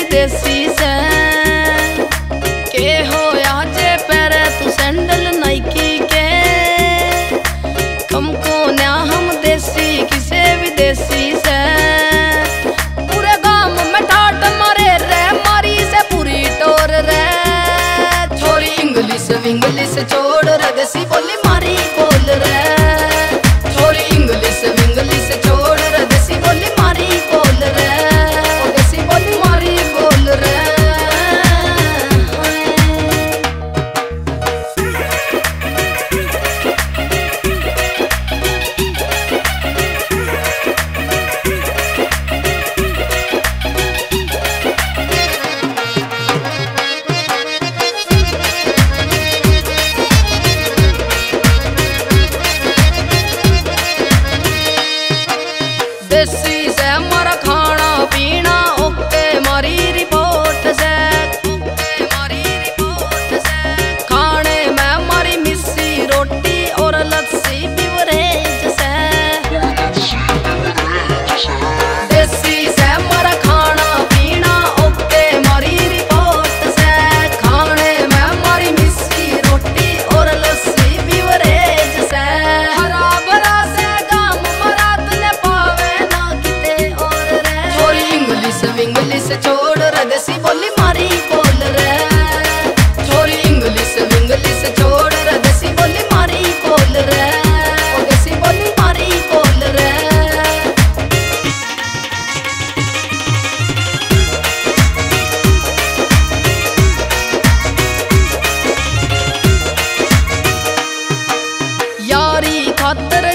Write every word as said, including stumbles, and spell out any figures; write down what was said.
विदेशी से के हो जे पैरे तू सैंडल नाइकी के हमको न्या हम देसी किसे विदेशी से पूरे गांव में ठाट मारे रे मारी से पूरी टोर रे छोरी इंग्लिश विंग्लिश छोड़ रे देसी बोली मारी बोल रे छोरी इंग्लिश विंग्लिश छोड़ रे देसी बोली मारी बोल रे ओ देसी बोली मारी बोल रे देसी से हमारा खाना पीना ओके मारी रिपोर्ट से ओके मारी रिपोर्ट से खाने में हमारी मिस्सी रोटी और लस्सी बिवरेज से देसी से हमारा खाना पीना ओके मारी रिपोर्ट से खाने में हमारी मिस्सी रोटी और लस्सी बिवरेज से हरा भरा से गाम मरा तुने पावे इंग्लिश छोड़ रे देसी बोली मारी बोल रे छोरी इंग्लिश विंग्लिश छोड़ रे देसी बोली मारी बोल रे ओ देसी बोली मारी बोल रे यारी खातर